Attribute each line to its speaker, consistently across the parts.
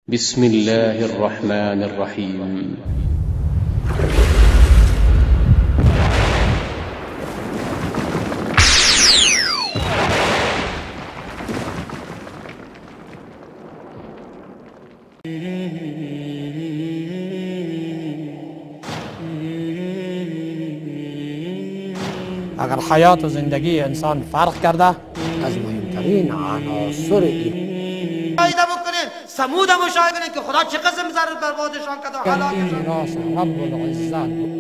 Speaker 1: بسم الله الرحمن الرحيم.
Speaker 2: اگر حیات و زندگی انسان فرق کرده از مهمترین عناصر این
Speaker 3: مشاهده بکنین، ثمود مشاهده کنین که خدا چه قسم ضرر بربادشان کرد و هلاکشان.
Speaker 2: میراث رب العزت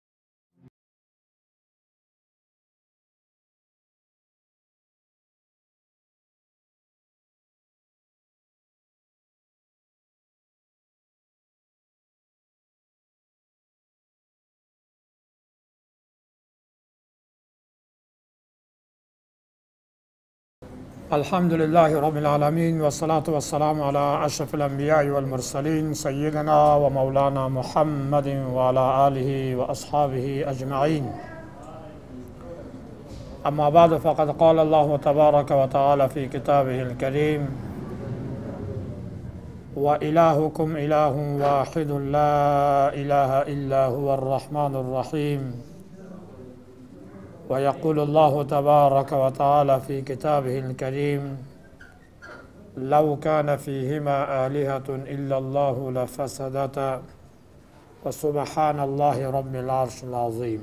Speaker 2: الحمد لله رب العالمين والصلاة والسلام على أشرف الأنبياء والمرسلين سيدنا ومولانا محمد وعلى آله وأصحابه أجمعين. أما بعد، فقد قال الله تبارك وتعالى في كتابه الكريم: وإلهكم إله واحد لا إله إلا هو الرحمن الرحيم. ويقول الله تبارك وتعالى في كتابه الكريم: لو كان فيهما آلهة إلا الله لفسدتا وسبحان الله رب العرش العظيم.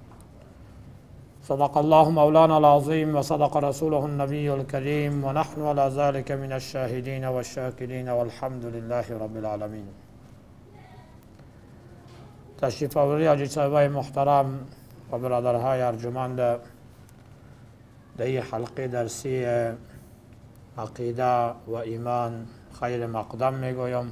Speaker 2: صدق الله مولانا العظيم وصدق رسوله النبي الكريم، ونحن على ذلك من الشاهدين والشاكرين والحمد لله رب العالمين. تشریف آوری حاجی صاحبای محترم و برادرهای ارجمند در این حلقه درسی عقیده و ایمان خیر مقدم میگویم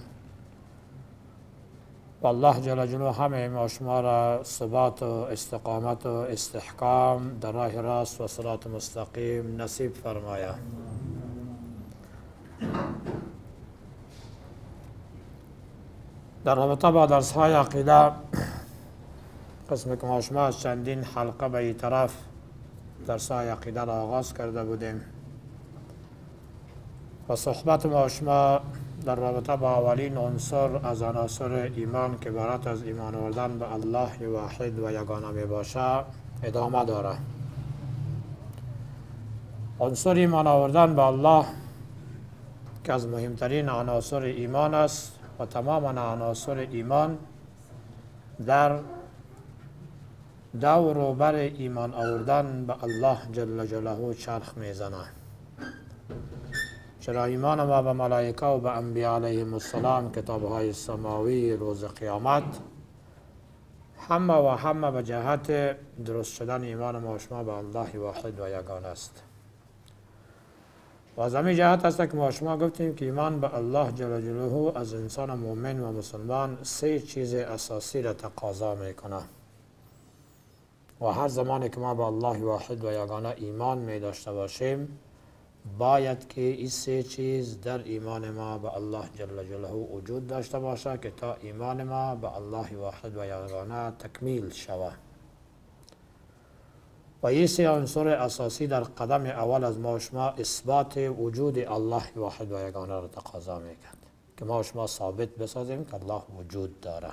Speaker 2: و الله جل جلاله همه ما شما را ثبات و استقامت و استحکام در راه راست و صراط مستقیم نصیب فرماید. در رابطه با درس های عقیده، قسم که ما شما از چندین حلقه به این طرف درس های عقیده را آغاز کرده بودیم و صحبت ما شما در رابطه با اولین عنصر از عناصر ایمان که عبارت از ایمان آوردن به الله واحد و یگانه می باشه ادامه داره. عنصر ایمان آوردن به الله که از مهمترین عناصر ایمان است و تمام عناصر ایمان در دور و بر ایمان آوردن به الله جل جلاله چرخ میزنه. چرا ایمان ما به ملائکه و به انبیاء علیهم السلام، کتابهای سماوی، روز قیامت، همه به جهت درست شدن ایمان ما شما به الله واحد و یگانه است. و از همین جهت است که ما شما گفتیم که ایمان به الله جل جلاله از انسان مؤمن و مسلمان سه چیز اساسی را تقاضا میکنه و هر زمانی که ما به الله واحد و یگانه ایمان می داشته باشیم باید که این سه چیز در ایمان ما به الله جل جلاله وجود داشته باشه که تا ایمان ما به الله واحد و یگانه تکمیل شود. و این سه عنصر اساسی در قدم اول از ما شما اثبات وجود الله واحد و یگانه را تقاضا میکرد که ما شما ثابت بسازیم که الله وجود داره.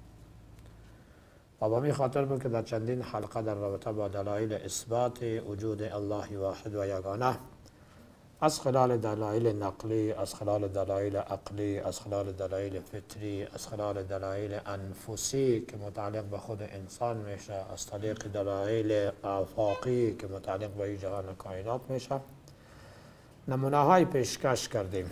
Speaker 2: و به می خاطر بود که در چندین حلقه در رابطه با دلایل اثبات وجود الله واحد و یگانه از خلال دلایل نقلی، از خلال دلایل عقلی، از خلال دلایل فطری، از خلال دلایل انفسی که متعلق به خود انسان میشه، از طریق دلایل آفاقی که متعلق به جهان کائنات میشه، نمونه های پیشکش کردیم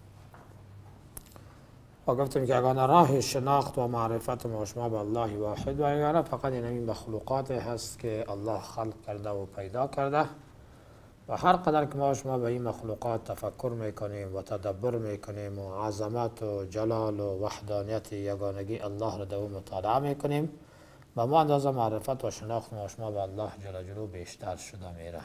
Speaker 2: و گفتیم که اگر راه شناخت و معرفت ما شما به الله واحد و یگانه فقط این مخلوقات هست که الله خلق کرده و پیدا کرده و هر قدر که ما شما به این مخلوقات تفکر میکنیم و تدبر میکنیم و عظمت و جلال و وحدانیت یگانگی الله را در او مطالعه میکنیم و ما اندازه معرفت و شناخت ما شما به الله جل جلاله بیشتر شده میره.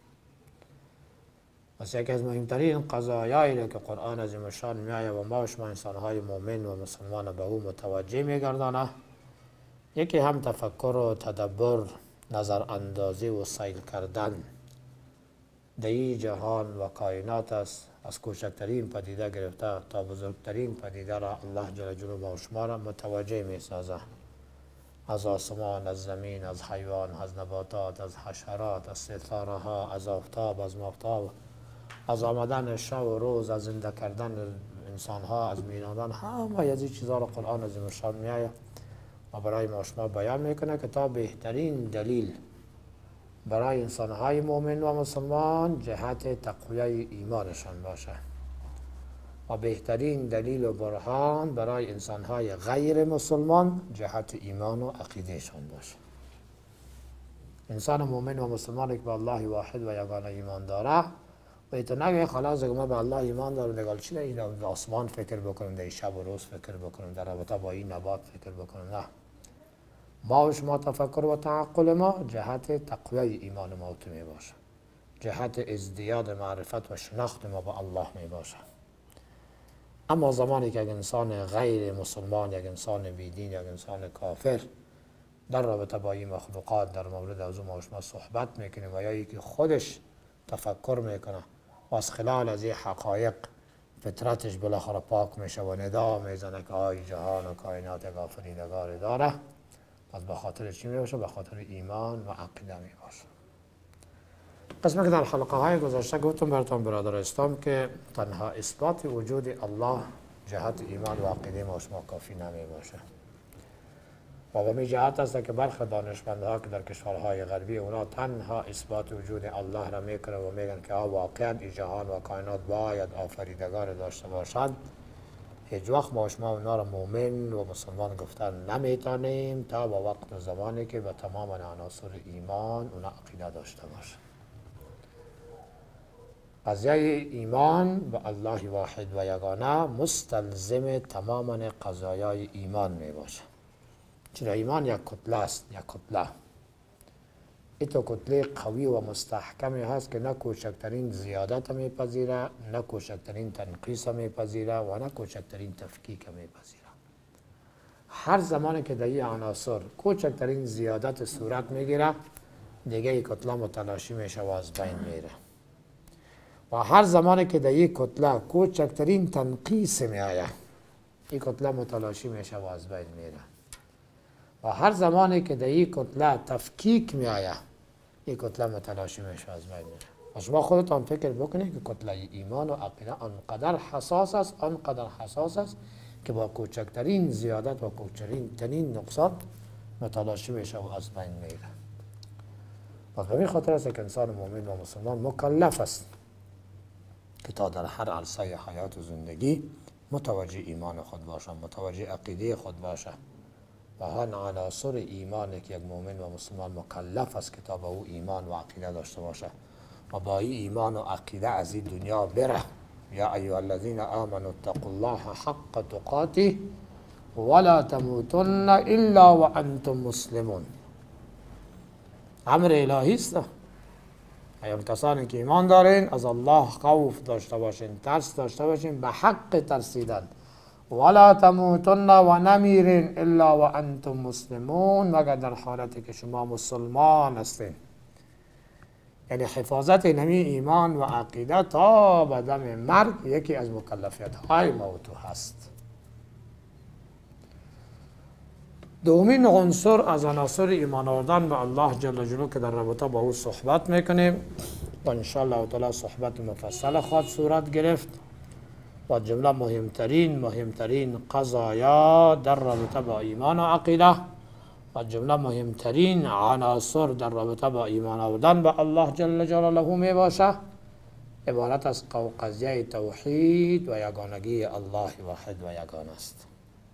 Speaker 2: پس یکی از مهمترین قضایایی که قرآن عظیم الشان میآید و ما شما انسانهای مؤمن و مسلمان به او متوجه میگردانه، یکی هم تفکر و تدبر، نظر اندازی و سیل کردن در این جهان و کائنات است از کوچکترین پدیده گرفته تا بزرگترین پدیده را الله جل جلاله با شما را متوجه می سازه. از آسمان، از زمین، از حیوان، از نباتات، از حشرات، از ستاره ها، از آفتاب، از ماهتاب، از آمدن شب و روز، از زنده کردن انسان ها، از میراندن، همه از این چیزها را قرآن عظیم الشان می آید و برای ما شما بیان میکنه که تا بهترین دلیل برای انسان های مؤمن و مسلمان جهت تقویه ایمانشان باشه و بهترین دلیل و برهان برای انسان های غیر مسلمان جهت ایمان و عقیدهشان باشه. انسان مؤمن و مسلمان که به الله واحد و یگانه ایمان داره و ایتو نگه خلاص ما به الله ایمان دارم نگال چی نه در آسمان فکر بکنم، در شب و روز فکر بکنم، در رابطه با این نبات فکر بکنم. نه، ما و شما تفکر و تعقل ما جهت تقویه ایمان ما می باشه، جهت ازدیاد معرفت و شناخت ما با الله می باشه. اما زمانی که یک انسان غیر مسلمان، یک انسان بیدین، یک انسان کافر در رابطه با این مخلوقات در مورد از ما و شما صحبت میکنه و یا یکی خودش تفکر میکنه و از خلال از این حقایق فطرتش بالاخره پاک میشه و ندا میزنه که آی جهان و کائنات یک آفریدگار داره، پس به خاطر چی میباشه؟ به خاطر ایمان و عقیده میباشه. قسمی که در حلقه های گذشته گفتم براتون برادر اسلام که تنها اثبات وجود الله جهت ایمان و عقیده ما شما کافی نمیباشه و به می جهت است که برخی دانشمندها که در کشورهای غربی اونا تنها اثبات وجود الله را میکنه و میگن که واقعا این جهان و کائنات باید آفریدگار داشته باشد، هیچ وقت ما شما اونا را مؤمن و مسلمان گفتن نمیتونیم تا با وقت و زمانی که به تمام عناصر ایمان اونا عقیده داشته باشه. قضیه ایمان به الله واحد و یگانه مستلزم تمام قضایای ایمان می باشه. چرا ایمان یک کتله است، یک کتله. این تو کتله قوی و مستحکمی هست که نه کوچکترین زیادت میپذیره، نه کوچکترین تنقیص میپذیره و نه کوچکترین تفکیک میپذیره. هر زمانی که در این عناصر کوچکترین زیادت صورت میگیره دیگه این کتله متلاشی میشه و از بین میره و هر زمانی که در این کتله کوچکترین تنقیص میآید این کتله متلاشی میشه و از بین میره و هر زمانی که در این کتله تفکیک میآید این کتله متلاشی میشه از بین میره. و شما خودتان فکر بکنید که کتله ایمان و عقیده آنقدر حساس است، آنقدر حساس است که با کوچکترین زیادت و کوچکترین نقصان متلاشی میشه و از بین میره. پس به این خاطر است که انسان مؤمن و مسلمان مکلف است که تا در هر عرصه حیات و زندگی متوجه ایمان خود باشه، متوجه عقیده خود باشه و هر عناصر ایمانی که یک مؤمن و مسلمان مکلف است که تا با او ایمان و عقیده داشته باشه و با این ایمان و عقیده از این دنیا بره. یا ایها الذین آمنوا اتقوا الله حق تقاته ولا تموتن الا وانتم مسلمون. امر الهی است. ایام کسانی که ایمان دارین از الله خوف داشته باشین، ترس داشته باشین، به حق ترسیدن. ولا تموتن و نمیرین الا و انتم مسلمون، مگر در حالتی که شما مسلمان هستین. یعنی حفاظت نمی ایمان و عقیده تا به دم مرگ یکی از مکلفیت های موضوع هست. دومین عنصر از عناصر ایمان آوردن به الله جل جلاله که در رابطه با او صحبت میکنیم و انشاءالله تعالی صحبت مفصل خواهد صورت گرفت و جمله مهمترین قضایا در رابطه با ایمان و عقیده و جمله مهمترین عناصر در رابطه با ایمان آوردن به الله جل جلاله می باشه عبارت از قضیه توحید و یگانگی الله واحد و یگانه است.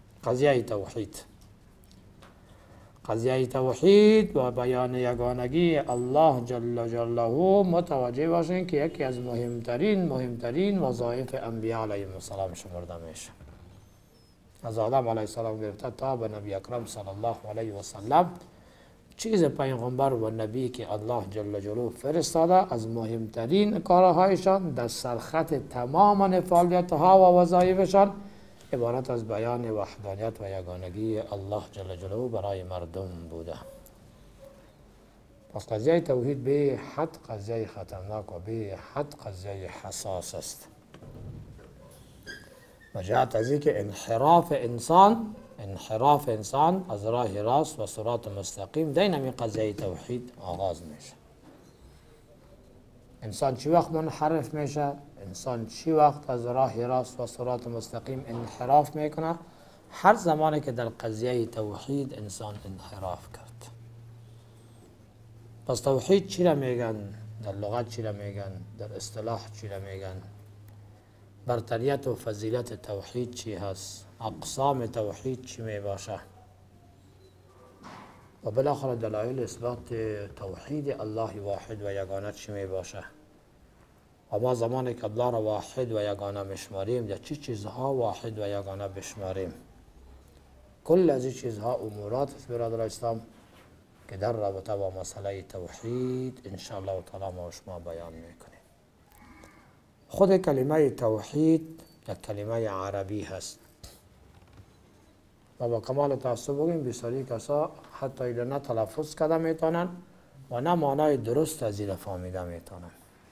Speaker 2: قضیه توحید و بیان یگانگی الله جل جلاله متوجه باشین که یکی از مهمترین وظایف انبیاء علیهم السلام شمرده میشه. از آدم علیه السلام گرفته تا به نبی اکرم صلی الله علیه و سلم چیز پیغمبر و نبی که الله جل جلاله فرستاده از مهمترین کارهایشان در سرخط تمام فعالیتها و وظایفشان عبارت از بیان وحدانیت و یگانگی الله جل جلاله برای مردم بوده. پس قضیه توحید به حد قضیه خطرناک و به حد قضیه حساس است. و جهت از اینکه انحراف انسان از راه راست و صراط مستقیم دین همین قضیه توحید آغاز میشه. انسان چی وقت منحرف میشه؟ انسان چی وقت از راه راست و صراط مستقیم انحراف میکنه؟ هر زمانی که در قضیه توحید انسان انحراف کرد. پس توحید چی را میگن؟ در لغت چی را میگن؟ در اصطلاح چی را میگن؟ برتریت و فضیلت توحید چی هست؟ اقسام توحید چی می باشه؟ و بالاخره دلایل اثبات توحید الله واحد و یگانه چی می باشه؟ و ما زمانی که الله را واحد و یگانه میشماریم در چی چیزها واحد و یگانه بشماریم؟ کل از این چیزها امورات است برادر اسلام که در رابطه با مسئله توحید انشاءالله تعالی ما و شما بیان میکنیم. خود کلمه توحید یک کلمه عربی هست و با کمال تاسف بگیم بسیاری کسا حتی ایده نه تلفظ کرده میتونن و نه معنای درست از این فهمیده میتونن.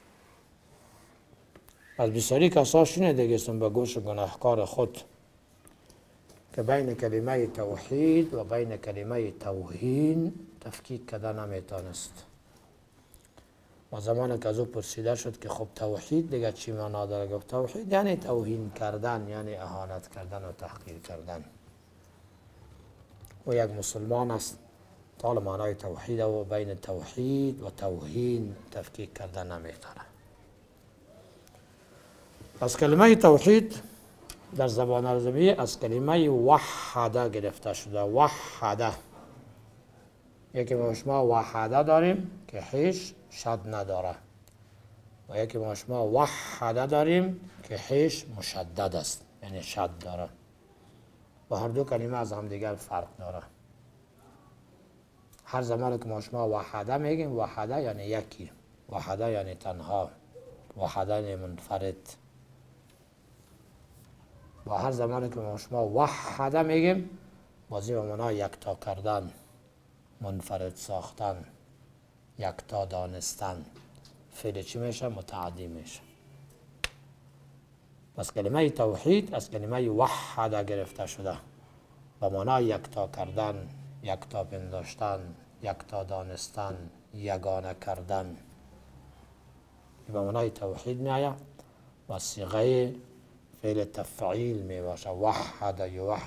Speaker 2: از بسیاری کسا شنیده گستم به گوش گناهکار خود که بین کلمه توحید و بین کلمه توهین تفکیک کرده نمیتونست. و زمان که از او پرسیده شد که خب توحید دیگه چی معنا داره؟ گفت توحید یعنی توهین کردن، یعنی اهانت کردن و تحقیر کردن. و یک مسلمان است طال معنای توحید و بین توحید و توهین تفکیک کردن نمیتونه. از کلمه توحید در زبان عربی از کلمه وحده گرفته شده. وحده یکی ما شما وحده داریم که هیچ شد نداره و یکی ما شما وحده داریم که هیچ مشدد است یعنی شد داره و هر دو کلمه از هم دیگر فرق داره. هر زمان که ما شما وحده میگیم وحده یعنی یکی، وحده یعنی تنها، وحده یعنی منفرد. و هر زمانی که ما شما وحده میگیم بازی به معنای یکتا کردن، منفرد ساختن، یکتا دانستن. فعل چی میشه؟ متعدی میشه. پس کلمه توحید از کلمه وحده گرفته شده به معنای یکتا کردن، یکتا پنداشتن، یکتا دانستن، یگانه کردن. به معنای توحید میآید و صیغه فعل تفعیل می باشه. وحد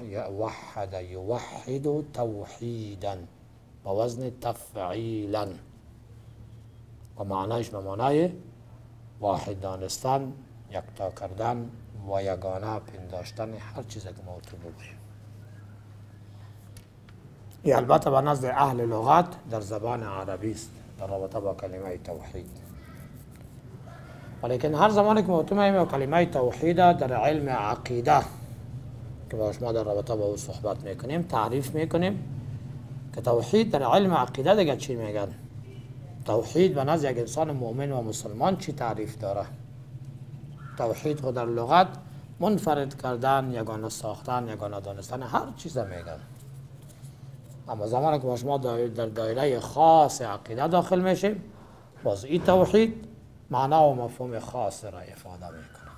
Speaker 2: یوحد توحیدا با وزن تفعیلا و معنایش به معنای واحد دانستن، یکتا کردن و یگانه پنداشتن هر چیزی که ما تو بگوییم. این البته به نزد اهل لغت در زبان عربی است در رابطه با کلمه توحید. ولیکن هر زمانی که ما تو میگیم کلمه توحید در علم عقیده که با شما در رابطه با او صحبت میکنیم تعریف میکنیم که توحید در علم عقیده دیگه چی میگن؟ توحید به نزد یک انسان مؤمن و مسلمان چی تعریف داره؟ توحید خود در لغت منفرد کردن، یگانه ساختن، یگانه دانستن هر چیز میگن. اما زمانی که ما شما در دایره خاص عقیده داخل میشیم باز این توحید معنا و مفهوم خاص را افاده میکنه.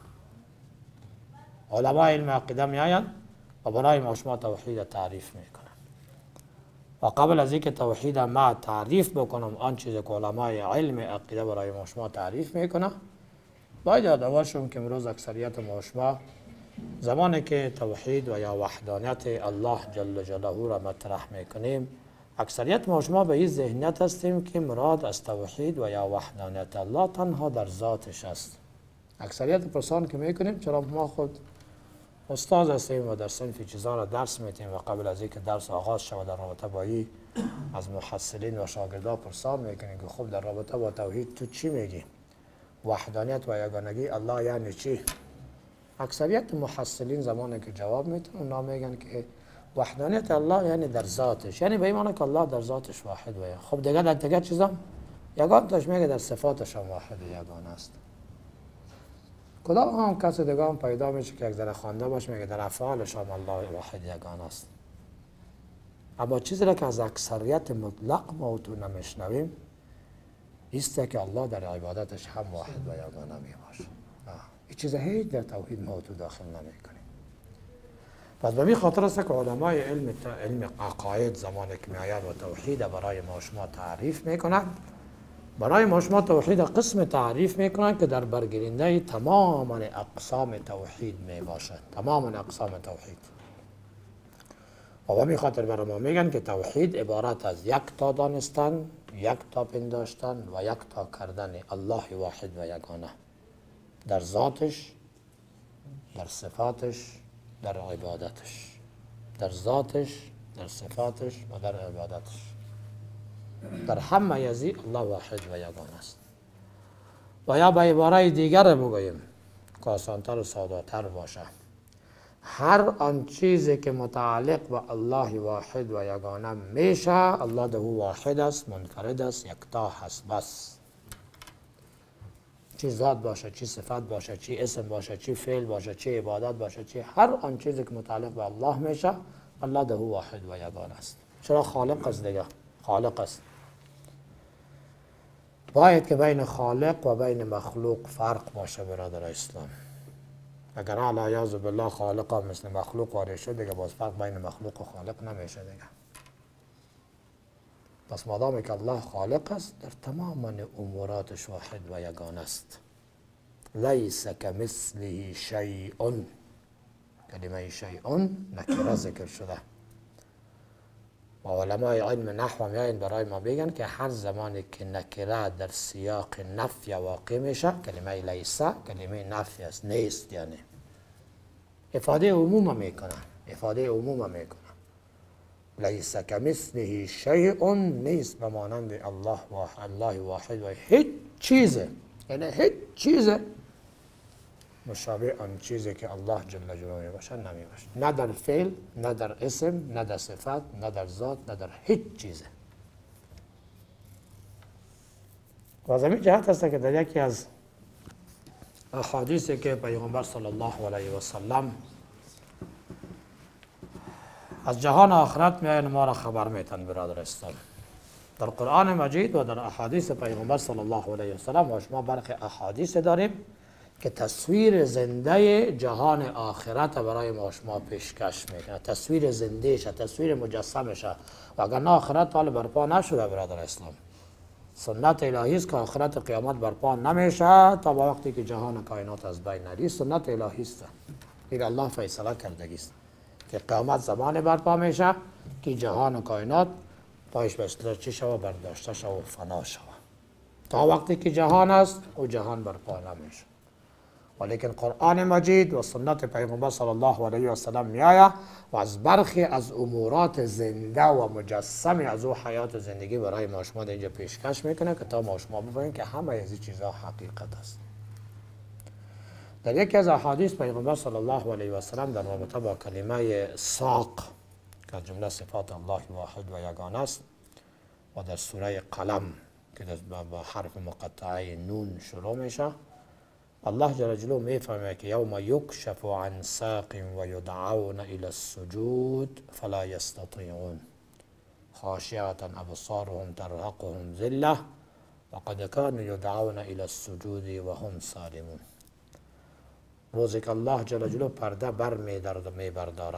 Speaker 2: علماء علم عقیده میآیند و برای ما شما توحید تعریف میکنن. و قبل از اینکه توحید ما تعریف بکنم آن چیزی که علماء علم عقیده برای ما شما تعریف میکنه باید یادآور شم که امروز اکثریت ما شما زمانی که توحید و یا وحدانیت الله جل جلاله را مطرح میکنیم اکثریت ما شما به این ذهنیت هستیم که مراد از توحید و یا وحدانیت الله تنها در ذاتش است. اکثریت پرسان که میکنیم چرا ما خود استاد هستیم و در صنف چیزا را درس میتیم و قبل از اینکه درس آغاز شود در رابطه با این از محصلین و شاگردا پرسان میکنیم که خب در رابطه با توحید تو چی میگی؟ وحدانیت و یگانگی الله یعنی چی؟ اکثریت محصلین زمانی که جواب میتن اونا میگن که وحدانیت الله یعنی در ذاتش، یعنی به این معنی که الله در ذاتش واحد و یگانه. خب دیگه در دیگه چیزا یگانتش میگه در صفاتش هم واحد و یگانه است. کدام هم کسی دیگه هم پیدا میشه که یک ذره خوانده باشه میگه در افعالش هم الله واحد یگانه است. اما چیزی را که از اکثریت مطلق ما تو نمیشنویم ایسته که الله در عبادتش هم واحد و یگانه میباشه. این چیز هیچ در توحید ما تو داخل نمیکنیم. پس به این خاطر است که علمای علم عقاید زمانی که میآیند و توحید برای ما شما تعریف میکنند، برای ما شما توحید قسم تعریف میکنند که در برگیرنده تمام اقسام توحید می باشد، تمام اقسام توحید. و به خاطر برای ما میگن که توحید عبارت از یک تا دانستن، یک تا پنداشتن و یک تا کردن الله واحد و یگانه در ذاتش، در صفاتش، در عبادتش، در ذاتش، در صفاتش و در عبادتش. در همه یزی الله واحد و یگانه است. و یا به عباره دیگر بگوییم که آسانتر و ساده‌تر باشه، هر آن چیزی که متعلق به الله واحد و یگانه میشه، الله ده واحد است، منفرد است، یکتا هست. بس چی ذات باشه، چی صفت باشه، چی اسم باشه، چی فعل باشه، چی عبادت باشه، چی هر آن چیزی که متعلق به الله میشه، الله ده واحد و یگانه است. چرا؟ خالق است دیگه، خالق است. باید که بین خالق و بین مخلوق فرق باشه برادر اسلام. اگر علیاذ بالله خالق هم مثل مخلوق وارد شد دیگه، باز فرق بین مخلوق و خالق نمیشه دیگه. پس مادامی که الله خالق است، در تمام اموراتش واحد و یگانه است. لیس کمثله شیء، کلمه شیء نکره ذکر شده. و علمای علم نحو میاین برای ما بگن که هر زمانی که نکره در سیاق نفی واقع میشه، کلمه لیسه کلمه نفی است، نیست، یعنی افاده عموم میکنه، افاده عموم میکنه. لیس کمثله شیء نیست به مانند الله واحد و هیچ چیزه، یعنی هیچ چیزه مشابه آن چیزی که الله جل جلاله باشه نمی باشه، نه در فعل، نه در اسم، نه در صفت، نه در ذات، نه در هیچ چیزه. و از همین جهت است که در یکی از احادیثی که پیغمبر صلی الله علیه و سلم از جهان آخرت میاین ما را خبر میتن برادر اسلام، در قرآن مجید و در احادیث پیغمبر صلی الله علیه و سلم و شما برخی احادیث داریم که تصویر زنده جهان آخرت برای ما شما پیشکش میکنه، تصویر زنده شه، تصویر مجسم شه. و اگر نه آخرت حال برپا نشده برادر اسلام، سنت الهی است که آخرت قیامت برپا نمیشه تا با وقتی که جهان کائنات از بین نری. سنت الهی است، این الله فیصله کردگی است که قیامت زمان برپا میشه که جهان کائنات پایش به چی شوه، برداشته شوه و فنا شوه. تا وقتی که جهان است او جهان برپا نمیشه. ولیکن قرآن مجید و سنت پیغمبر صلی الله علیه و سلم میآید و از برخی از امورات زنده و مجسم از او حیات زندگی برای ما شما اینجا پیشکش میکنه که تا ما شما بفهمیم که همه از این چیزها حقیقت است. در یکی از احادیث پیغمبر صلی الله علیه و سلم در رابطه با کلمه ساق که جمله صفات الله واحد و یگانه است و در سوره قلم که با حرف مقطعه نون شروع میشه، الله جل جلاله میفهمه که یوم یکشف عن ساق و یدعون الى السجود فلا یستطیعون خاشعة ابصارهم ترهقهم ذله وقد كانوا یدعون الى السجود و هم سالمون. روزی که الله جل جلاله پرده بر میبرداره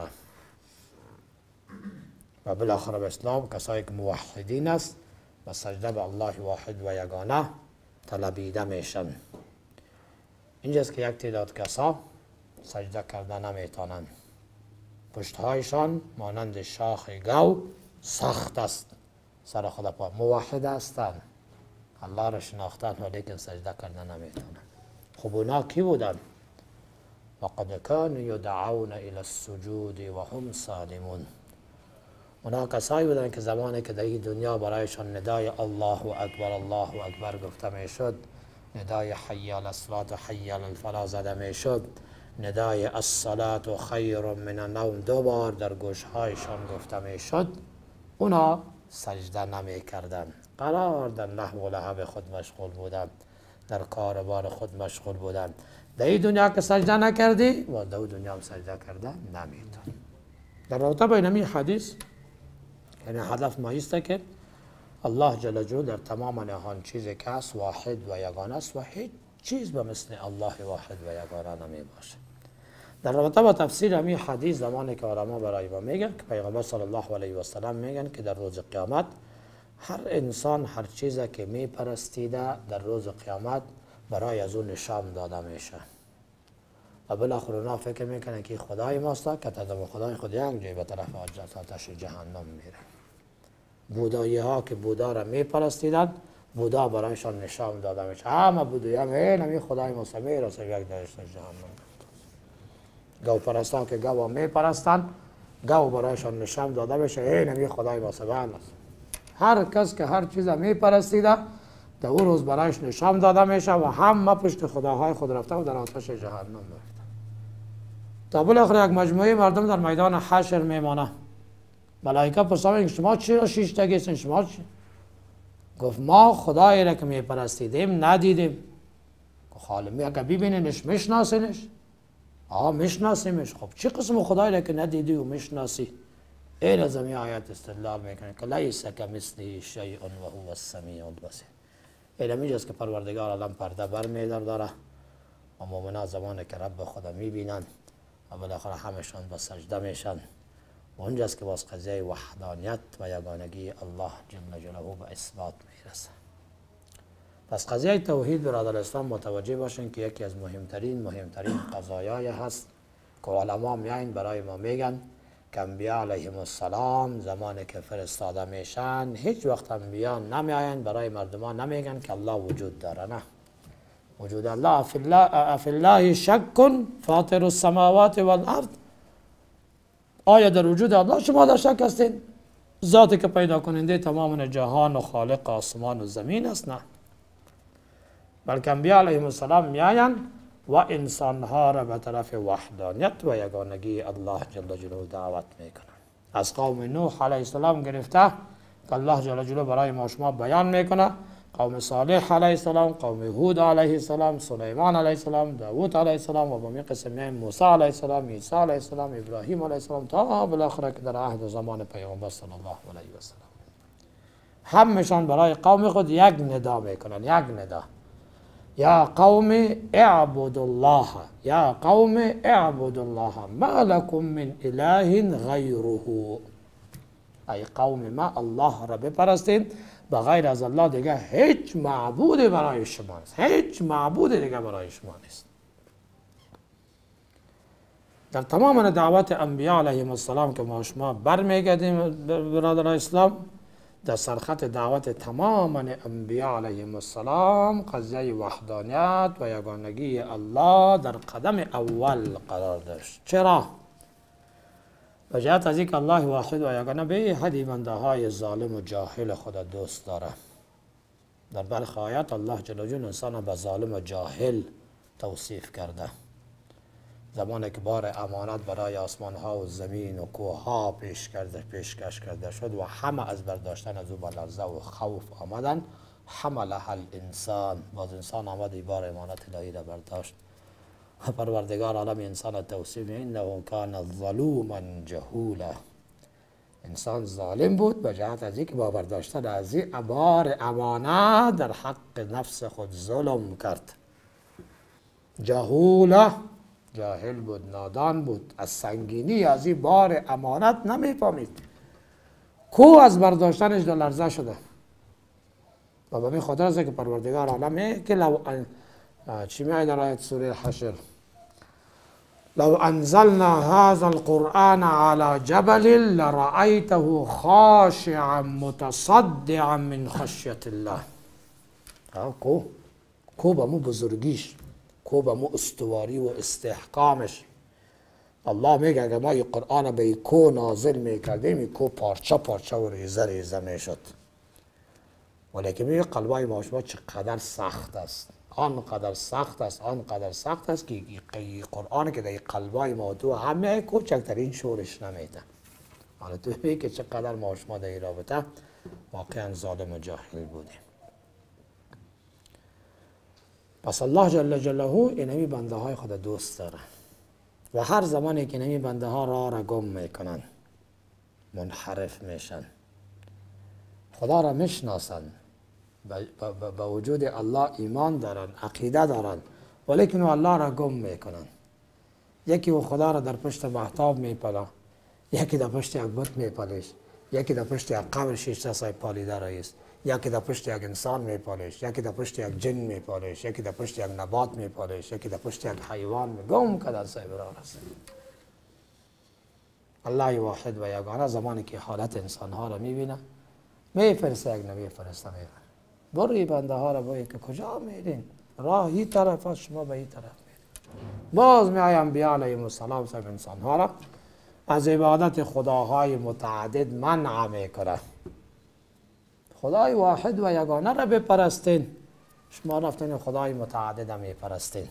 Speaker 2: و بالاخره به اسلام کسایی که موحدین است و سجده به الله واحد و یگانه طلبیده میشن. اینجاست که یک تعداد کسا سجده کرده نمیتونند، پشتهایشان مانند شاخ گاو سخت است، سر خدا پا موحد هستند، الله را شناختند ولیکن سجده کرده نمیتونند. خب اونا کی بودند؟ وقد كانوا يدعون الى السجود و هم سالمون. اونا کسایی بودند که زمانی که در این دنیا برایشان ندای الله اکبر گفته میشد، ندای حی علی الصلاة و حی علی الفلاح زده میشد، ندای الصلاة خیر من النوم دو بار در گوشهایشان گفته میشد، اونا سجده نمی کردن، قرار در لهو و لعب خود مشغول بودن، در کار بار خود مشغول بودن. در این دنیا که سجده نکردی و در دنیا هم سجده کرده نمیتون. در رابطه با این حدیث یعنی هدف ما است که الله جل جلاله در تمام نهان چیزی که است واحد و یگانه است و هیچ چیز به مثل الله واحد و یگانه نمی باشه. در رابطه با تفسیر همین حدیث زمانی که علما برای ما میگن که پیغمبر صلی الله علیه و سلم میگن که در روز قیامت هر انسان هر چیزی که میپرستیده در روز قیامت برای از اون نشان داده میشه و بالاخره اونا فکر میکنن که خدای ماست که تدام خدای خود یک جای به طرف آتش جهنم میره. بودایی ها که بودا را میپرستیدن بودا برایشان نشان داده میشه، همه بودایی هم این خدای ماست میرسه یک دشت جهنم. گاو پرستان که گاو میپرستن گاو برایشان نشان داده میشه این خدای ماست. هر کس که هر چیز میپرستیده در اون روز برایش نشان داده میشه و همه پشت خداهای خود رفته و در آتش جهنم رفته. تا بالاخره یک مجموعه مردم در میدان حشر میمانه. ملائکه پرسیدن شما چرا شیشتگی هستین؟ شما چی؟ گفت ما خدایی را که میپرستیدیم ندیدیم. گفت خالمی اگه ببینینش میشناسینش؟ میشناسیمش. خب چه قسم خدایی را که ندیدی و میشناسی؟ این از همین آیات استدلال میکنه که لیس کمثله شیء و هو السمیع البصیر. اینجاست که پروردگار عالم پرده بر می‌داره و مؤمنان زمانی که رب خدا میبینن و بالاخره همشان به سجده میشن و اونجاست که باز قضیه وحدانیت و یگانگی الله جل جلاله به اثبات میرسه. پس قضیه توحید برادر اسلام متوجه باشین که یکی از مهمترین قضایای هست که علما میاین برای ما میگن که انبیا علیهم السلام زمانی که فرستاده میشن هیچ وقت انبیا نمیاین برای مردمان نمیگن که الله وجود داره. نه، وجود الله افی الله شک فاطر السماوات والارض. آیا در وجود الله شما در شک هستین؟ ذاتی که پیدا کننده تمام جهان و خالق آسمان و زمین است؟ نه، بلکه انبیا علیهم السلام میاین و انسانها را به طرف وحدانیت و یگانگی الله جل جلاله دعوت میکنن. از قوم نوح علیه السلام گرفته که الله جل جلاله برای ما شما بیان میکنه، قوم صالح علیه السلام، قوم هود علیه السلام، سلیمان علیه السلام، داوود علیه السلام و بمی قسم موسی علیه السلام، عیسی علیه السلام، ابراهیم علیه السلام تا بالاخره که در عهد و زمان پیامبر صلی الله علیه و سلم همشان برای قوم خود یک ندا میکنن، یک ندا: یا قوم اعبدوا الله، یا قوم اعبدوا الله ما لكم من اله غیره. ای قوم ما الله را بپرستید، بغیر از الله دیگه هیچ معبود برای شما نیست، هیچ معبود دیگه برای شما نیست. در تمام دعوت انبیاء علیهم السلام که ما شما برمیگردیم برادر اسلام، در سرخط دعوت تمام انبیاء علیهم السلام قضیه وحدانیت و یگانگی الله در قدم اول قرار داشت. چرا؟ به جهت از اینکه الله واحد و یگانه به حدی بنده های ظالم و جاهل خدا دوست داره. در برخی آیات الله جل جلاله انسان به ظالم و جاهل توصیف کرده. زمانی که بار امانت برای آسمان ها و زمین و کوه ها پیشکش کرده شد و همه از برداشتن از او به لرزه و خوف آمدن، حملها الانسان، باز انسان آمد بار امانت الهی را برداشت. پروردگار عالم انسان توصیف انه کان ظلوما جهولا. انسان ظالم بود به جهت از اینکه با برداشتن از این بار امانت در حق نفس خود ظلم کرد. جهولا، جاهل بود، نادان بود، از سنگینی از این بار امانت نمیفهمید. کوه از برداشتنش در لرزه شده. و به این خاطر است که پروردگار عالمه که لو چی میگه در آیت سوره حشر: لو انزلنا هذا القرآن على جبل لرأيته خاشعا متصدعا من خشية الله. کوه به مو بزرگیش، کوه به مو استواری و استحکامش. الله میگه اگر ما این قرآن به این کوه نازل میکردیم این کوه پارچه پارچه و ریزه میشد. ولیکن میگه قلبای ما شما چقدر سخت است، آنقدر سخت است که این قرآن که در قلبای ما تو همه کوچکترین شورش نمیده. حالا تو میگه که چقدر ما شما در این رابطه واقعا ظالم و جاهل بودیم. پس الله جل جلاله اینمی بنده های خود دوست داره و هر زمانی که اینمی بنده ها را گم میکنن، منحرف میشن، خدا را میشناسن، با وجود الله ایمان دارن، عقیده دارن، ولیکن الله را گم میکنن. یکی او خدا را در پشت مهتاب میپاله، یکی در پشت یک بت میپالش، یکی در پشت یک قبر 6 سال پالیده رایست، یکی در پشت یک انسان میپالش، یکی در پشت یک جن میپالش، یکی در پشت یک نبات میپالش، یکی در پشت یک حیوان گم کده سیبران است. الله واحد و یگانه زمانی که حالت انسان ها را میبینه میفرسته یک نبی فرسته میبینه بری بنده ها را باید که کجا میرین؟ راه این طرف است، شما به این طرف میرین. باز میای انبیاء علیهم السلام سب انسان ها را از عبادت خداهای متعدد منع میکنه. خدای واحد و یگانه را بپرستین، شما رفتین خدای متعدد را میپرستین.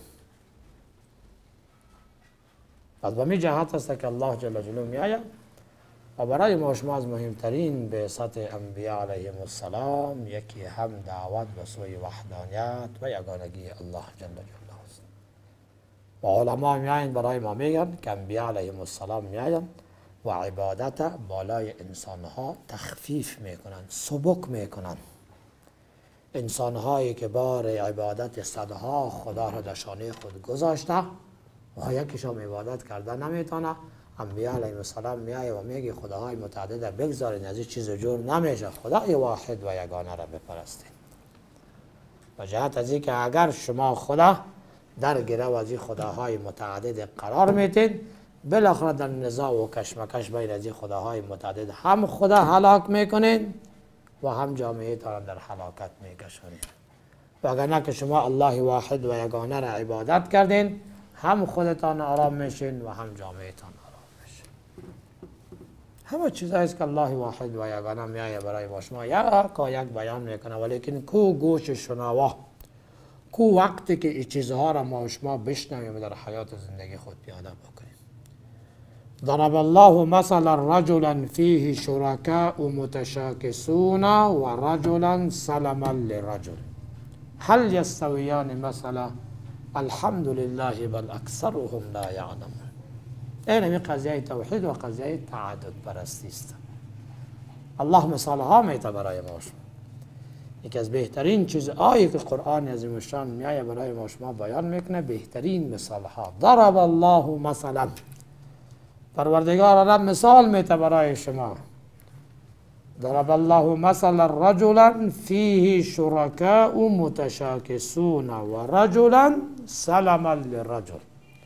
Speaker 2: از به می جهت است که الله جل جلاله میآید و برای ما شما از مهمترین بعثت انبیاء علیهم السلام یکی هم دعوت به سوی وحدانیت و یگانگی الله جل جلاله است. و علما میآیند برای ما میگن که انبیاء علیهم السلام میآیند و عبادت بالای انسان ها تخفیف میکنند، سبک میکنند. انسان هایی که بار عبادت صدها خدا را در شانه خود گذاشته و یکیشان عبادت کرده نمیتونه، انبیاء علیهم السلام میایه و میگه خداهای متعدد بگذارین، از این چیز جور نمیشه، خدای واحد و یگانه را بپرستین. و جهت از این که اگر شما خدا در گره و از این خداهای متعدد قرار میتین، بالاخره در نزاع و کشمکش بین از این خداهای متعدد هم خدا هلاک میکنین و هم جامعه تان در هلاکت میکشونین. و اگر نه که شما الله واحد و یگانه را عبادت کردین، هم خودتان آرام میشین و هم جامعهتان آرام میشین. همه چیزایی است که الله واحد و یگانه میایه برای ما شما یک بیان میکنه، ولیکن کو گوش شنوا، کو وقتی که این چیزها را ما شما بشنویم در حیات زندگی خود پیاده بکنیم. ضرب الله مثلا رجلا فیه شرکاء متشاکسون و رجلا سلما لرجل هل یستویان مثلا الحمد لله بل اکثرهم لا یعلمون. این همی قضیه توحید و قضیه تعدد پرستی است. الله مثال ها میته برای ما شما. یکی از بهترین چیز آیه که قرآن عظیم الشان میایه برای ما شما بیان میکنه، بهترین مثال ها. ضرب الله مثلا، پروردگار رب مثال میته برای شما. ضرب الله مثلا رجلا فیه شرکاء متشاکسون و رجلا سلما لرجل.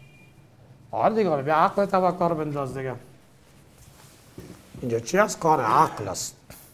Speaker 2: آره دیگه، بیا عقل تا کار بنداز دیگه. اینجا چی است؟ کار عقل است.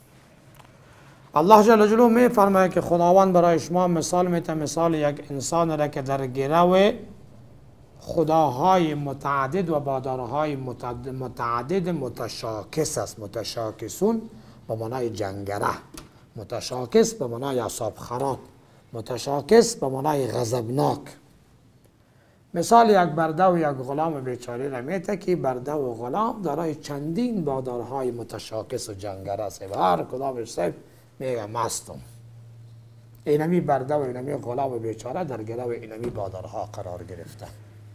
Speaker 2: الله جل جلاله می فرماید که خداوند برای شما مثال میته، مثال یک انسان را که در گرو خداهای متعدد و بادارهای متعدد متشاکس است. متشاکسون به معنای جنگره، متشاکس به معنای اعصاب خراب، متشاکس به معنای غضبناک. مثال یک برده و یک غلام بیچاره را میته که برده و غلام دارای چندین بادارهای متشاکس و جنگره است و هر کدامش صاحب میگه مستم. اینمی برده و اینمی غلام بیچاره در گرو اینمی بادارها قرار گرفته.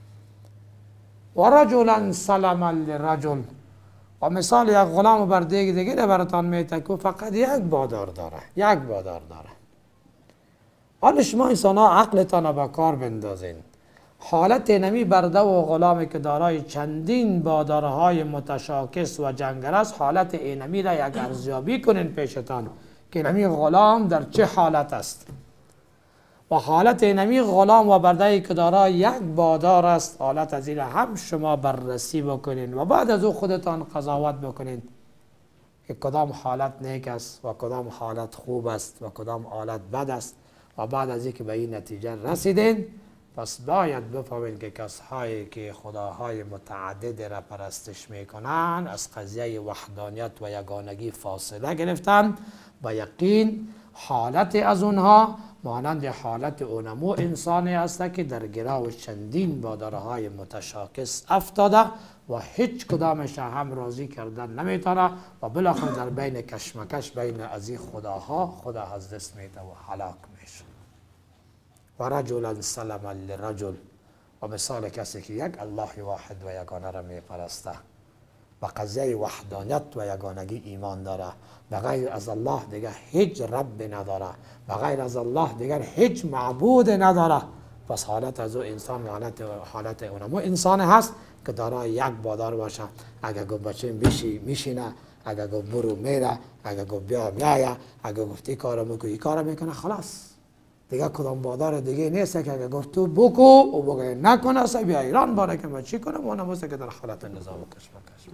Speaker 2: و رجلا سلما لرجل، و مثال یک غلام و برده دیگه براتان میته که فقط یک بادار داره، یک بادار داره. حالا شما انسان ها عقلتان را به کار بندازین. حالت اینمی برده و غلامی که دارای چندین بادارهای متشاکس و جنگل است، حالت اینمی را یک ارزیابی کنین پیشتان که اینمی غلام در چه حالت است و حالت اینمی غلام و برده که دارای یک بادار است، حالت از این هم شما بررسی بکنین و بعد از او خودتان قضاوت بکنین که کدام حالت نیک است و کدام حالت خوب است و کدام حالت بد است. و بعد از اینکه به این نتیجه رسیدین، پس باید بفهمین که کسایی که خداهای متعدد را پرستش میکنن از قضیه وحدانیت و یگانگی فاصله گرفتن. با یقین حالت از اونها مانند حالت اونمو انسانی است که در گرو چندین بادارهای متشاکس افتاده و هیچ کدامش هم راضی کردن نمیتونه و بالاخره در بین کشمکش بین از این خداها خدا از دست میده و هلاک میشه. و رجلا سلما لرجل، و مثال کسی که یک الله واحد و یگانه را میپرسته و قضیه وحدانیت و یگانگی ایمان داره، بغیر از الله دیگر هیچ رب نداره، بغیر از الله دیگر هیچ معبود نداره. پس حالت از او انسان حالت اونمو انسان هست که دارای یک بادار باشه. اگر گفت بچه میشینه، اگر گفت برو میره، اگر گفت بیا میایه، اگر گفت این کارو میکنه این کارو میکنه، خلاص دیگه کدام بادار دیگه نیست که اگر گفت تو بکو او بگه نکنه سا بیا ایران باره که من چی کنم. اون هموسته که در حالت نظام کشمکش.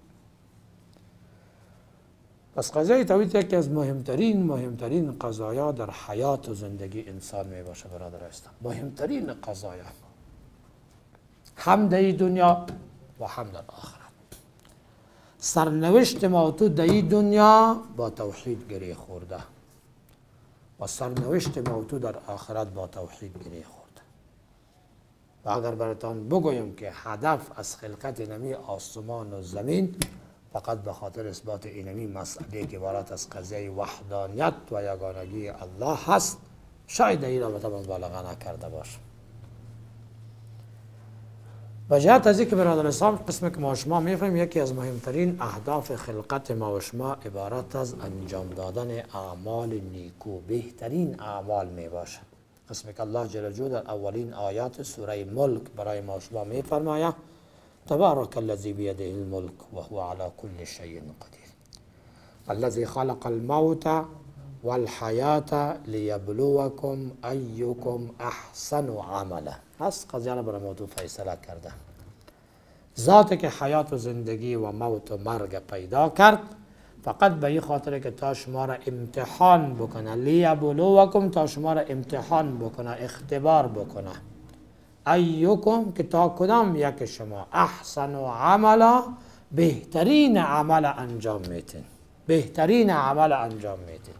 Speaker 2: پس قضیه توحید یکی از مهمترین قضایا در حیات و زندگی انسان می باشه برادر اسلام. مهمترین قضایا، هم در دنیا و هم در آخرت. سرنوشت ما تو در دنیا با توحید گره خورده و سرنوشت ما تو در آخرت با توحید گره خورده. و اگر براتان بگویم که هدف از خلقت نمی آسمان و زمین فقط به خاطر اثبات اینمی مسئله که عبارت از قضیه وحدانیت و یگانگی الله هست، شاید این را به مبالغه نکرده باشم. و جهت از اینکه برادر اسلام قسمی که ما شما میفهمیم یکی از مهمترین اهداف خلقت ما شما عبارت از انجام دادن اعمال نیکو، بهترین اعمال می باشه. قسمی که الله جل جلاله در اولین آیات سوره ملک برای ما شما میفرماید تبارك الذي بيده الملك وهو على كل شيء قدير الذي خلق الموت والحياة ليبلوكم أيكم أحسن عملا. هست قضیه را برای موضوع فیصله کرده. ذاتی که حیات و زندگی و موت و مرگ پیدا کرد فقط به این خاطر که تا شما را امتحان بکنه، لیبلوکم، تا شما را امتحان بکنه، اختبار بکنه. ایکم، که تا کدام یک شما احسن و عملا، بهترین عمل انجام میتین، بهترین عمل انجام میتین.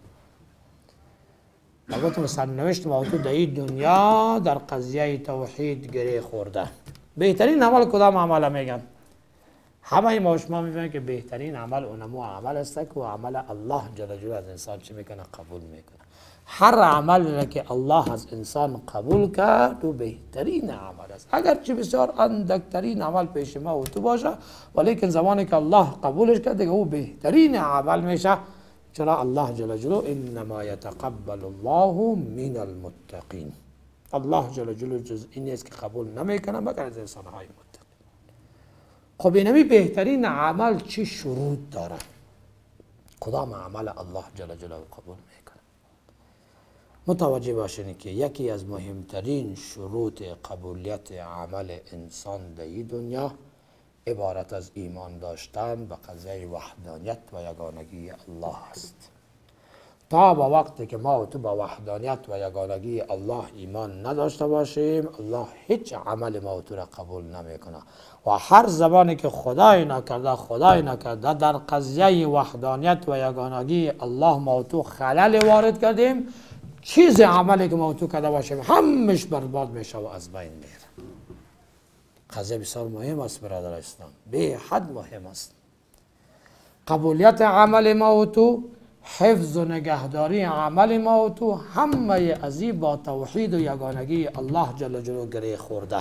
Speaker 2: و گفتم سرنوشت ما تو در این دنیا در قضیه توحید گره خورده. بهترین عمل کدام عمل میگن؟ همه ما شما میفهمیم که بهترین عمل اونمو عمل است که عمل الله جل جلاله از انسان چی میکنه؟ قبول میکنه. هر عمل که الله از انسان قبول کرد و بهترین عمل است. اگرچه بسیار اندکترین عمل پیش ما و تو باشه ولیکن زمانی که الله قبولش کرد دیگه او بهترین عمل میشه. چرا؟ الله جل جلاله انما یتقبل الله من المتقین. الله جل جلاله جز این نیست که قبول نمیکنه مگر از انسان های متقین. خب اینمی بهترین عمل چی شروط داره؟ کدام عمل الله جل جلاله قبول میکنه؟ متوجه باشین که یکی از مهمترین شروط قبولیت عمل انسان در این دنیا عبارت از ایمان داشتن به قضیه وحدانیت و یگانگی الله است. تا با وقتی که ما و تو با وحدانیت و یگانگی الله ایمان نداشته باشیم الله هیچ عمل ما و تو را قبول نمیکنه. و هر زبانی که خدای نکرده در قضیه وحدانیت و یگانگی الله ما و تو خلل وارد کردیم، چیز عملی که ما و تو کرده باشیم همش برباد میشه و از بین میره. قضیه بسیار مهم است برادر اسلام، به حد مهم است. قبولیت عمل ما و تو، حفظ و نگهداری عمل ما و تو، همه از این با توحید و یگانگی الله جل جلاله گره خورده.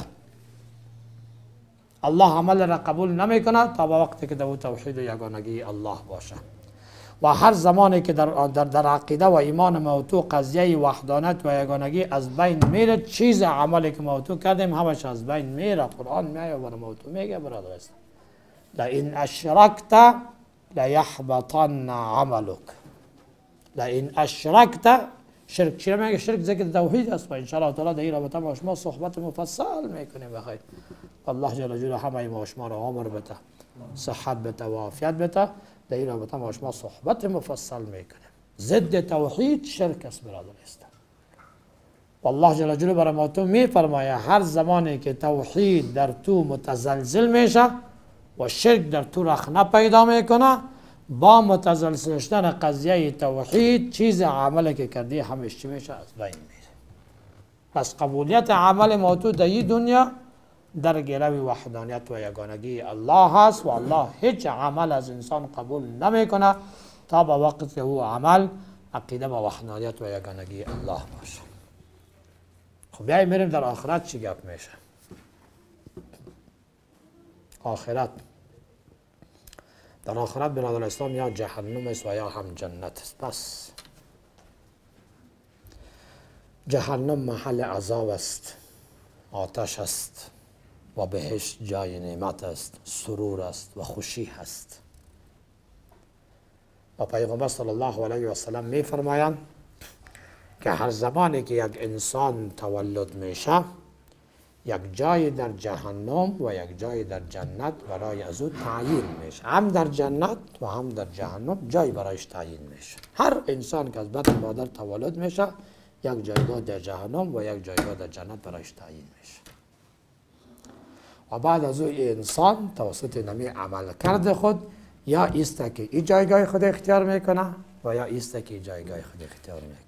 Speaker 2: الله عمل را قبول نمیکنه تا با وقتی که در توحید و یگانگی الله باشه. و هر زمانی که در عقیده و ایمان ما و تو قضیه وحدانیت و یگانگی از بین میره، چیز عملی که ما و تو کردیم همش از بین میره. قرآن میگه و ما و تو میگه برادر است لئن اشرکت لیحبطن عملک. لئن اشرکت، شرک چی میگه؟ شرک ذکر توحید است و ان شاء الله تعالی در این رابطه با شما صحبت مفصل میکنیم بخیر. الله جل جلاله همه ما شما را عمر بده، صحت بده و عافیت بده. در این رابطه ما شما صحبت مفصل میکنیم. ضد توحید شرک است برادر است. والله جل جلاله برای ما تو میفرماید هر زمانی که توحید در تو متزلزل میشه و شرک در تو رخنه پیدا میکنه، با متزلزل شدن قضیه توحید چیز عملی که کردی همش چی میشه؟ از بین میره. پس قبولیت عمل ما تو در این دنیا در گروی وحدانیت و یگانگی الله هست و الله هیچ عمل از انسان قبول نمیکنه تا با وقت که او عمل عقیده با وحدانیت و یگانگی الله باشه. خب بیایی میریم در آخرت چی گپ میشه؟ آخرت، در آخرت برادر اسلام یا جهنم است و یا هم جنت است. پس جهنم محل عذاب است، آتش است و بهشت جای نعمت است، سرور است و خوشی هست. و پیغمبر صلی الله علیه و سلم می فرمایند که هر زمانی که یک انسان تولد میشه، یک جای در جهنم و یک جای در جنت برای از او تعیین میشه. هم در جنت و هم در جهنم جای برایش تعیین میشه. هر انسان که از بطن مادر تولد میشه، یک جایگاه در جهنم و یک جایگاه در جنت برایش تعیین میشه. و بعد از او انسان توسط نمی عمل کرده خود یا ایسته که این جایگاه خود اختیار میکنه و یا ایسته که این جایگاه خود اختیار میکنه.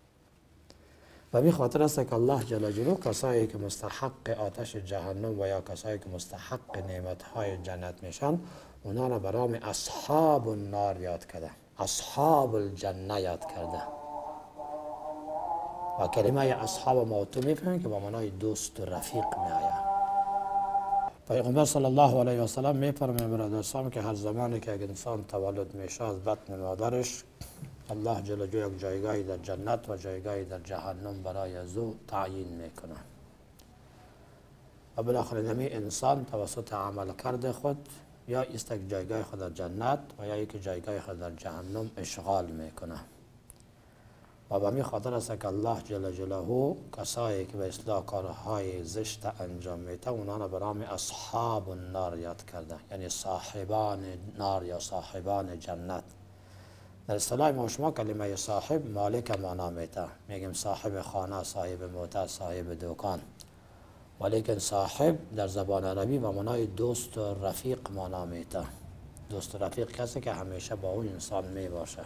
Speaker 2: و به خاطر است که الله جل جلاله کسایی که مستحق آتش جهنم و یا کسایی که مستحق نعمتهای جنت میشن، اونا را به نام اصحاب النار یاد کرده، اصحاب الجنه یاد کرده. و کلمه اصحاب موتو میفهمیم که با معنای دوست و رفیق میآید. پیغمبر صلی الله علیه و سلم میفرماید برادران که هر زمانی که یک انسان تولد میشه از بطن مادرش، الله جل جلاله یک جایگاهی در جنت و جایگاهی در جهنم برای از او تعیین میکنه. و بالاخره نمی انسان توسط عمل کرده خود یا است یک جایگاه خود در جنت و یا یک جایگاه خود در جهنم اشغال میکنه. و به می خاطر است که الله جل جلاله کسایی که به اصلاح کارهای زشت انجام میده اونا را به نام اصحاب النار یاد کرده، یعنی صاحبان نار یا صاحبان جنت. در اصطلاح ما شما کلمه صاحب مالک معنا میده، میگیم صاحب خانه، صاحب موتر، صاحب دکان. ولیکن صاحب در زبان عربی به معنای دوست و رفیق معنا میده. دوست و رفیق کسی که همیشه با اون انسان می باشه.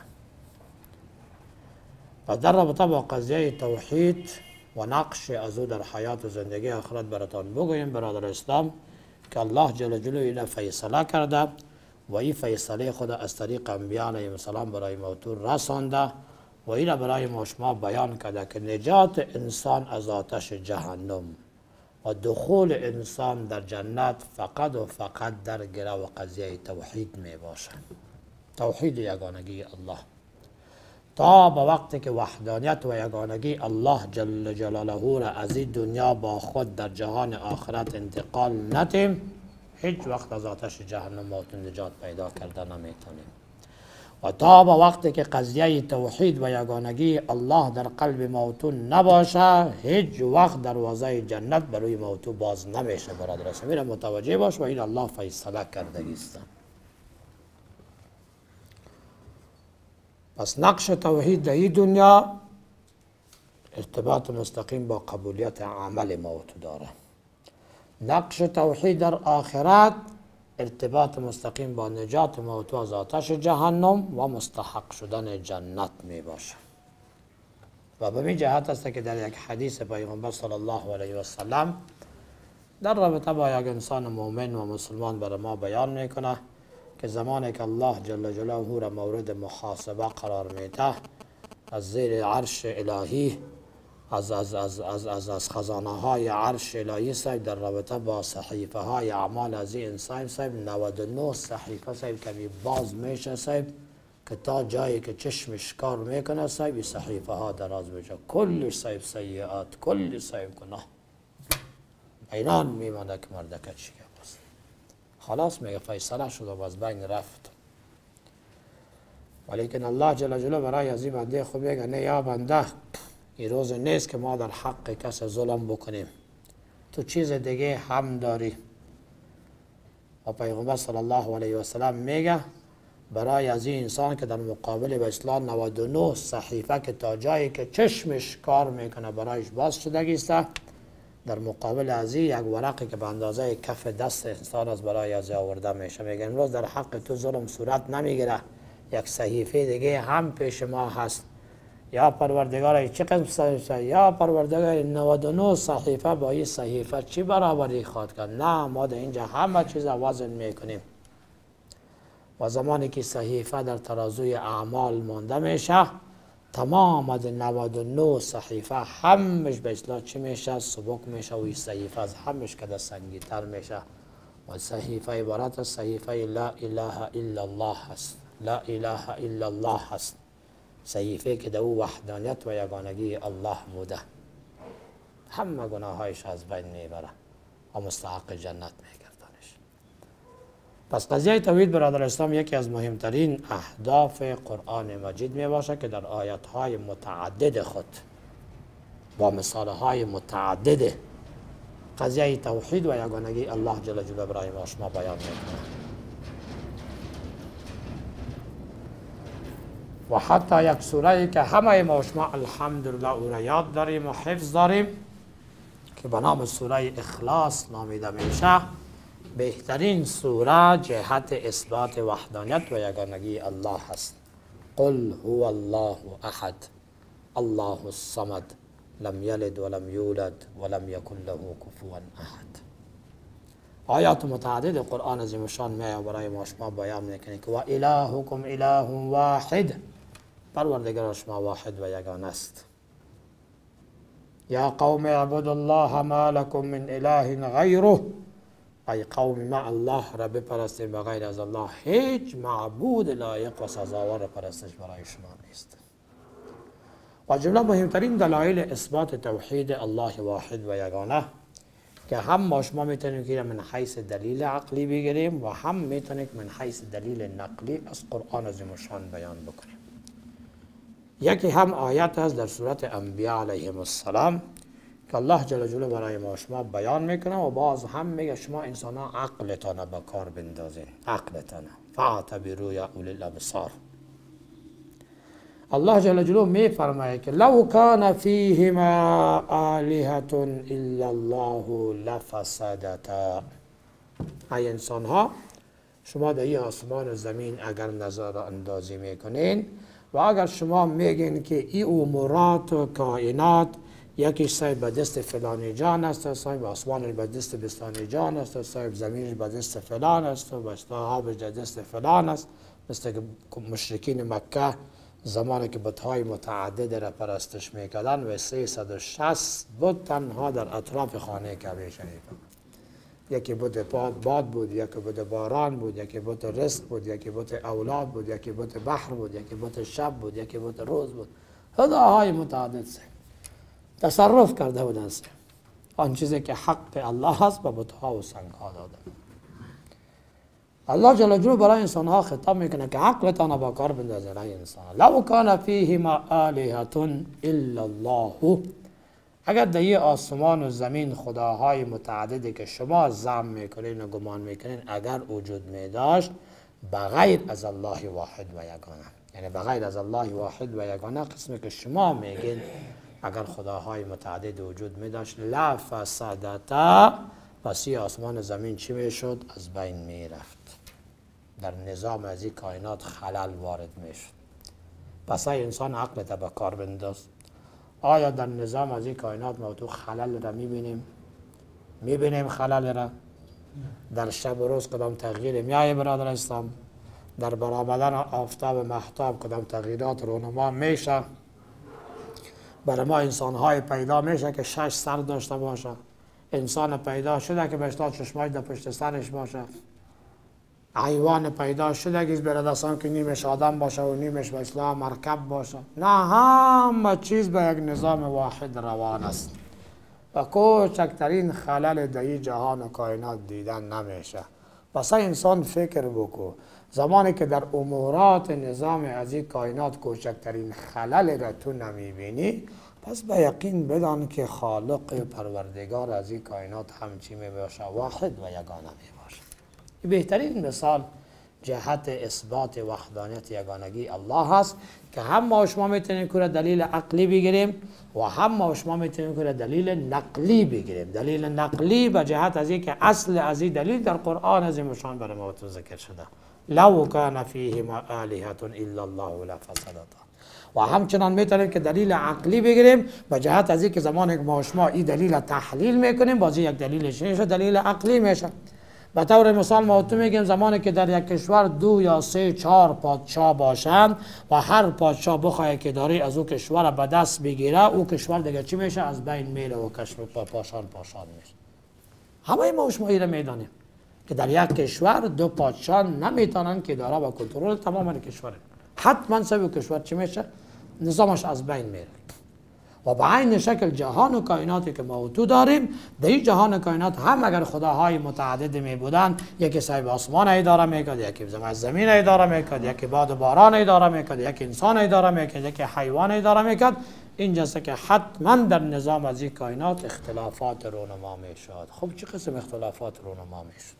Speaker 2: و در رابطه با قضیه توحید و نقش از او در حیات و زندگی آخرت براتان بگوییم برادر اسلام که الله جل جلاله این فیصله کرده و این فیصله خود از طریق انبیاء علیهم السلام برای موتور رسانده و این برای ما شما بیان کرده که نجات انسان از آتش جهنم و دخول انسان در جنت فقط و فقط در گرو قضیه توحید می باشد. توحید یگانگی الله. تا به وقتی که وحدانیت و یگانگی الله جل جلاله را از این دنیا با خود در جهان آخرت انتقال ندیم، هیچ وقت از آتش جهنم و نجات پیدا کرده نمیتونیم. و تا به وقتی که قضیه توحید و یگانگی الله در قلب موتو نباشه، هیچ وقت دروازه جنت برای موتو باز نمیشه. برادر اسلامی متوجه باش و این الله فیصله کرده است. پس نقش توحید در این دنیا ارتباط مستقیم با قبولیت عمل موتو داره. نقش توحید در آخرت ارتباط مستقیم با نجات موتو از آتش جهنم و مستحق شدن جنت می باشه. و به این جهت است که در یک حدیث پیغمبر صلی الله علیه و سلم در رابطه با یک انسان مؤمن و مسلمان برای ما بیان میکنه که زمانی که الله جل جلاله را مورد محاسبه قرار میده، از زیر عرش الهی از خزانه های عرش الهی صاحب در رابطه با صحیفه های اعمال از این انسان صاحب 99 صحیفه صاحب کمی باز میشه صاحب که تا جایی که چشمش کار میکنه صاحب صحیفه ها دراز میشه، کلش صاحب سیئات، کلش صاحب گناه اینان میمانده که مردکه چیه باست. خلاص میگه فیصله شد و از بین رفت. ولیکن الله جل جلاله برای از این بنده خود میگه نه یا بنده، این روز نیست که ما در حق کس ظلم بکنیم، تو چیز دیگه هم داری. و پیغمبر صلی الله علیه و سلم میگه برای از این انسان که در مقابل به اصلاح 99 صحیفه که تا جایی که چشمش کار میکنه برایش باز شده است، در مقابل از این یک ورقی که به اندازه کف دست انسان از برای از آورده میشه. میگه امروز در حق تو ظلم صورت نمیگیره، یک صحیفه دیگه هم پیش ما هست. یا پروردگار چه قسم صحیفه؟ یا پروردگار 99 صحیفه با این صحیفه چی برابری خواهد کرد؟ نه، ما در اینجا همه چیز وزن میکنیم. و زمانی که صحیفه در ترازوی اعمال مانده میشه، تمام از 99 صحیفه همش به اصلاح چی میشه؟ سبک میشه و این صحیفه از همش کده سنگی تر میشه. و صحیفه عبارت از صحیفه لا اله الا الله هست. لا اله الا الله هست، صحیفه که در او وحدانیت و یگانگی الله بوده. همه گناهایش از بین میبره. و مستحق جنت میگردانش. پس قضیه توحید برادر اسلام یکی از مهمترین اهداف قرآن مجید می باشد که در آیات های متعدد خود با مثال های متعدد قضیه توحید و یگانگی الله جل جلاله برای ما شما بیان میکنه. و حتی یک سوره که همه ما شما الحمدلله او را یاد داریم و حفظ داریم که به نام سوره اخلاص نامیده میشه، بهترین سوره جهت اثبات وحدانیت و یگانگی الله هست. قل هو الله احد الله الصمد لم یلد ولم یولد ولم یکن له کفوا احد. آیات متعدد قرآن عظیم شان میآید برای ما شما بیان میکنه که و الهکم اله واحد، پروردگار شما واحد و یگانه است. یا قوم اعبدوا الله ما لكم من اله غیره، ای قوم ما الله را بپرستید بغیر از الله هیچ معبود لایق و سزاوار پرستش برای شما نیست. و جمله مهمترین دلایل اثبات توحید الله واحد و یگانه که هم ما شما میتونیم که من حیث دلیل عقلی بگیریم و هم میتونیم من حیث دلیل نقلی از قرآن عظیم شان بیان بکنیم. یکی هم آیت است در سورت انبیاء علیهم السلام که الله جل جلاله برای ما شما بیان میکنه و باز هم میگه شما انسان ها عقلتان به کار بندازین، عقلتان فاعتبروا یا اولی الابصار. الله جل جلاله میفرماید که لو کان فیهما آلهة الا الله لفسدتا. ای انسان ها شما در این آسمان و زمین اگر نظر اندازی میکنین و اگر شما میگین که این امورات و کائنات یکی صاحب به دست فلانی جان است، صاحب آسمانش به دست بستانی جان است، صاحب زمینش به دست فلان است و بشتاها به دست فلان است، مثل که مشرکین مکه زمانی که بت‌های متعدد را پرستش میکردن و 360 بت تنها در اطراف خانه کعبه شریفه. یکی بت باد بود، یکی بت باران بود، یکی بت رزق بود، یکی بت اولاد بود، یکی بت بحر بود، یکی بت شب بود، یکی بت روز بود. خداهای متعدد سے تصرف کرده بودند آن چیزی که حق الله هست به بت‌ها و سنگ‌ها داده. الله جل جلاله برای انسان ها خطاب میکنه که عقلتان با کار بندازین. ای انسان لو کان فیهما آلهة الا الله، اگر در این آسمان و زمین خداهای متعددی که شما زعم میکنین و گمان میکنین اگر وجود میداشت بغیر از الله واحد و یگانه، یعنی بغیر از الله واحد و یگانه قسمی که شما میگین اگر خداهای متعدد وجود میداشت لفسدتا، پس این آسمان و زمین چی میشد؟ از بین میرفت، در نظام از این کائنات خلل وارد میشد. پس ای انسان عقلت به کار بنداز. آیا در نظام از این کائنات ما تو خلل را میبینیم خلل را؟ در شب و روز کدام تغییر میایه برادر اسلام؟ در برآمدن آفتاب و مهتاب کدام تغییرات رونما میشه؟ برای ما انسان های پیدا میشه که 6 سر داشته باشه، انسان پیدا شده که به 80 چشمای در پشت سرش باشه، حیوان پیدا شده که برادران که نیمش آدم باشه و نیمش به اصطلاح مرکب باشه. نه، همه چیز به یک نظام واحد روان است و کوچکترین خلل در این جهان و کائنات دیدن نمیشه. پس انسان فکر بکو زمانی که در امورات نظام از این کائنات کوچکترین خلل را تو نمیبینی، پس به یقین بدان که خالق پروردگار از این کائنات همچی میباشه، واحد و یگانه میباشه. بهترین مثال جهت اثبات وحدانیت یگانگی الله هست که هم ما شما میتونیم که دلیل عقلی بگیریم و هم ما شما میتونیم که دلیل نقلی بگیریم. دلیل نقلی به جهت از اینکه اصل از این دلیل در قرآن عظیم شان برای ما ذکر شده، لو کان فیهما آلهة الا الله لفسدتا. و همچنان میتونیم که دلیل عقلی بگیریم به جهت از اینکه زمانی که ما شما این دلیل تحلیل میکنیم بازی یک دلیلش میشه دلیل عقلی میشه. به طور مثال ما تو میگیم زمانی که در یک کشور 2 یا 3 4 پادشاه باشند و هر پادشاه بخواد که داری از او کشور به دست بگیره، او کشور دیگه چی میشه؟ از بین میره و کشور پاشان میشه. همه ما شما ایره میدانیم که در یک کشور 2 پادشاه نمیتونن که داره با کنترل تمام کشور، حتما سبب کشور چی میشه؟ نظامش از بین میره. و به عین شکل جهان و کائناتی که ما و تو داریم، در این جهان و کائنات هم اگر خداهای متعدد می بودن، یکی صاحب آسمان اداره میکرد، یکی زمین اداره میکرد، یکی باد و باران اداره میکرد، یکی انسان اداره میکرد، یکی حیوان اداره میکرد، اینجاست که حتما در نظام از این کائنات اختلافات رونما میشد. خب چه قسم اختلافات رونما میشد؟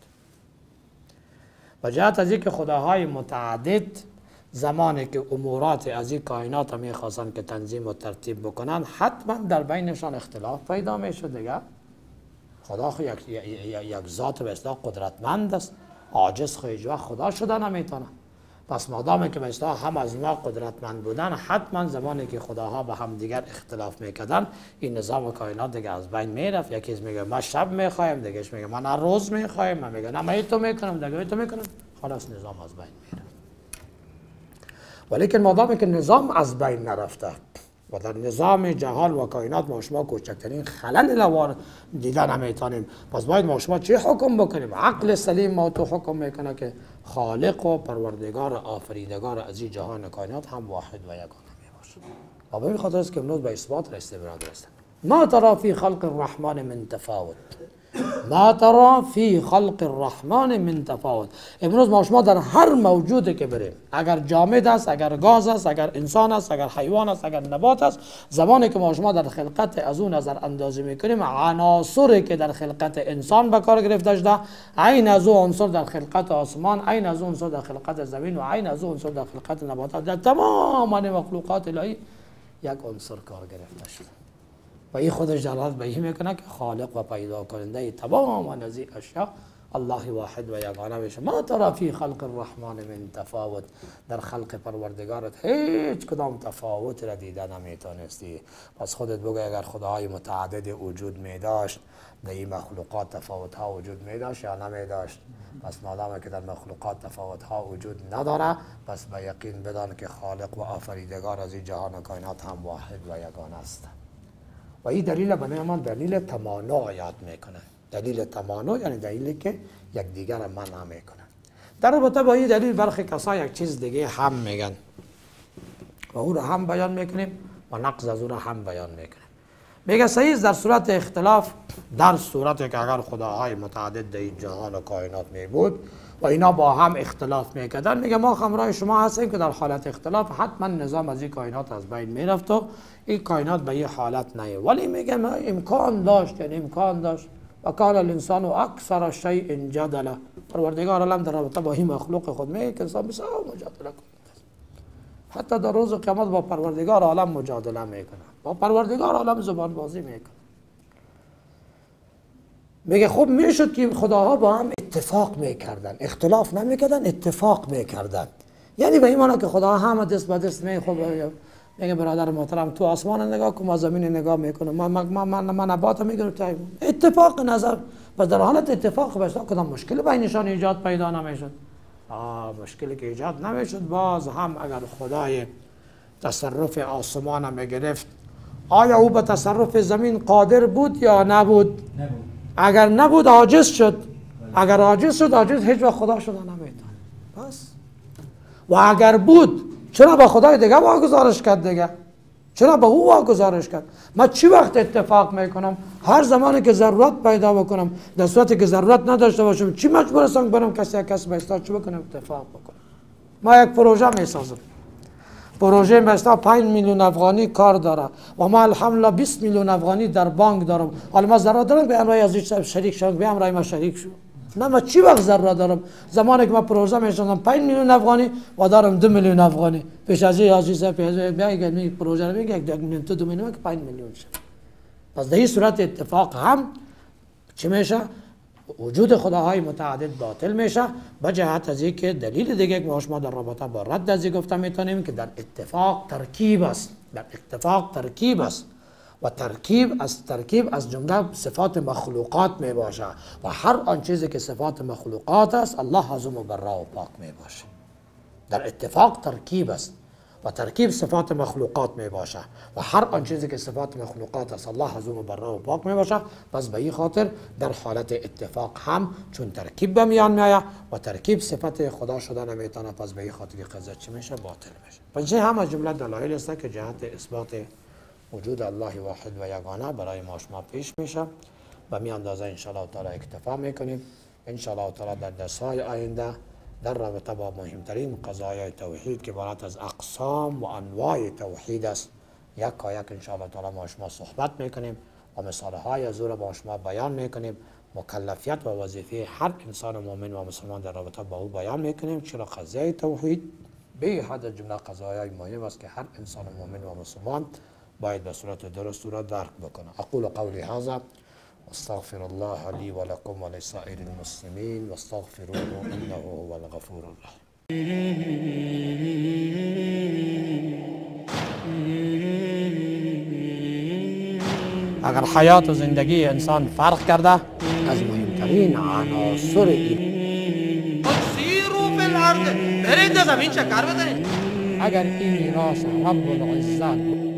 Speaker 2: و جهت از اینکه خداهای متعدد زمانی که امورات از این کائنات هم میخواستن که تنظیم و ترتیب بکنن، حتما در بینشان اختلاف پیدا میشد دیگه. خدا خود یک ذات به اصطلاح قدرتمند است، عاجز خود هیچ وقت خدا شده نمیتونه. پس مادامی که به اصطلاح هم از ما قدرتمند بودن، حتما زمانی که خداها به هم دیگر اختلاف میکردن، این نظام کائنات دیگه از بین میرفت. یکی میگه ما شب میخوایم، دیگهش میگه من روز میخوایم، من میگه نه من تو میکنم، دیگه تو میکنم، خلاص نظام از بین میره. ولیکن مادامی که نظام از بین نرفته و در نظام جهان و کائنات ما شما کوچکترین خلل لوار دیده نمیتونیم، پس باید ما شما چی حکم بکنیم؟ عقل سلیم ما تو حکم میکنه که خالق و پروردگار آفریدگار از این جهان و کائنات هم واحد و یگانه میباشد. و به این خاطر است که امروز به اثبات رسیده برادر است. ما ترى فی خلق الرحمن من تفاوت، ما ترى فی خلق الرحمن من تفاوت. امروز ما شما در هر موجودی که بریم، اگر جامد است، اگر گاز است، اگر انسان است، اگر حیوان است، اگر نبات است، زمانی که ما شما در خلقت از اون نظر اندازی میکنیم، عناصری که در خلقت انسان به کار گرفته شده، عین از اون عنصر در خلقت آسمان، عین از اون عنصر در خلقت زمین و عین از اون عنصر در خلقت نباتات، در تمام مخلوقات الهی یک عنصر کار گرفته شده. و این خودش دلالت به این میکنه که خالق و پیدا کننده تمام از این اشیاء الله واحد و یگانه میشه. ما ترى فی خلق الرحمن من تفاوت، در خلق پروردگارت هیچ کدام تفاوت را دیده نمیتونستی. پس خودت بگو اگر خداهای متعدد وجود میداشت، در این مخلوقات تفاوت ها وجود میداشت یا نمیداشت؟ پس مادام که در مخلوقات تفاوت ها وجود نداره، پس به یقین بدان که خالق و آفریدگار از این جهان و کائنات هم واحد و یگانه است. و این دلیل به نام دلیل تمانع یاد میکنه. دلیل تمانع یعنی دلیلی که یکدیگر را منع میکنه. در رابطه با این دلیل برخی کسا یک چیز دیگه هم میگن و او را هم بیان میکنیم و نقض از او را هم بیان میکنیم. میگه صحیح در صورت اختلاف، در صورتی که اگر خداهای متعدد در این جهان و کائنات می بود و اینا با هم اختلاف میکردن، میگه ما همراه شما هستیم که در حالت اختلاف حتما نظام از این کائنات از بین میرفت و این کائنات به این حالت نه. ولی میگه ما امکان داشت، یعنی امکان داشت و کان الانسان اکثر شیء جدلا. پروردگار عالم در رابطه با این مخلوق خود میگه که انسان بسیار مجادله کننده است. حتی در روز قیامت با پروردگار عالم مجادله میکنه، با پروردگار عالم زبان بازی میکنه. میگه خب میشد که خداها با هم اتفاق میکردن، اختلاف نمیکردن، اتفاق میکردن. یعنی به این معنی که خدا هم دست به دست میگه برادر محترم تو آسمان نگاه کن، ما زمین نگاه میکنم، من نبات میگیرم، اتفاق نظر. و در حالت اتفاق باشد کدام مشکل بینشان ایجاد پیدا نمیشد. مشکلی که ایجاد نمیشد. باز هم اگر خدای تصرف آسمان هم گرفت، آیا او به تصرف زمین قادر بود یا نبود؟ اگر نبود عاجز شد. اگر عاجز شد، عاجز هیچ وقت خدا شده نمیتونه. بس. و اگر بود، چرا به خدای دیگه واگذارش کرد دیگه؟ چرا به او واگذارش کرد؟ من چی وقت اتفاق میکنم؟ هر زمانی که ضرورت پیدا بکنم، در صورتی که ضرورت نداشته باشم، چی مجبور هستم برم کسی به استاد چی بکنم؟ اتفاق بکنم. ما یک پروژه میسازم. پروژه مثلا 5 میلیون افغانی کار داره و ما الحمدلله 20 میلیون افغانی در بانک دارم. حالا ما ضرورت دارم به امرای از شریک شوم، به امرای ما شریک شو. نه من چی وقت ضرورت دارم؟ زمانی که ما پروژه میسازم 5 میلیون افغانی و دارم 2 میلیون افغانی. پیش از این عزیزا میگه پروژه رو میگه 1 میلیون تو 2 میلیون که 5 میلیون شه. پس در این صورت اتفاق هم چی میشه؟ وجود خداهای متعدد باطل میشه. به جهت از اینکه دلیل دیگه که ما در رابطه با رد از این گفته میتونیم که در اتفاق ترکیب است. در اتفاق ترکیب است و ترکیب از جمله صفات مخلوقات می باشه و هر آن چیزی که صفات مخلوقات است الله از اون مبرأ و پاک می باشه. در اتفاق ترکیب است و ترکیب صفات مخلوقات می باشه و هر آن چیزی که صفات مخلوقات است الله از اون مبرأ و پاک می باشه. پس به این خاطر در حالت اتفاق هم چون ترکیب به میان میآید و ترکیب صفت خدا شده نمیتونه، پس به این خاطر قضیه چی میشه؟ باطل میشه. پس این هم از جمله دلایل است که جهت اثبات وجود الله واحد و یگانه برای ما شما پیش میشه. و می اندازه انشاءالله تعالی اکتفا میکنیم. انشاءالله تعالی در درس‌های آینده در رابطه با مهمترین قضایای توحید که عبارت از اقسام و انواع توحید است یک انشاءالله تعالی ما شما صحبت میکنیم و مثالهای از او را با شما بیان میکنیم. مکلفیت و وظیفه هر انسان مؤمن و مسلمان در رابطه با او بیان میکنیم، چرا قضیه توحید به حد جمله قضایای مهم است که هر انسان مؤمن و مسلمان باید به صورت درست را درک بکنه. اقول قولی هذا واستغفر الله لي ولكم ولسائر المسلمين واستغفروه انه هو الغفور الرحيم. اگر حیات و زندگی انسان فرق کرده از مهمترین عناصر این
Speaker 3: سیرو فی الارض، برید زمین چکر بزنید.
Speaker 2: اگر این میراث رب العزت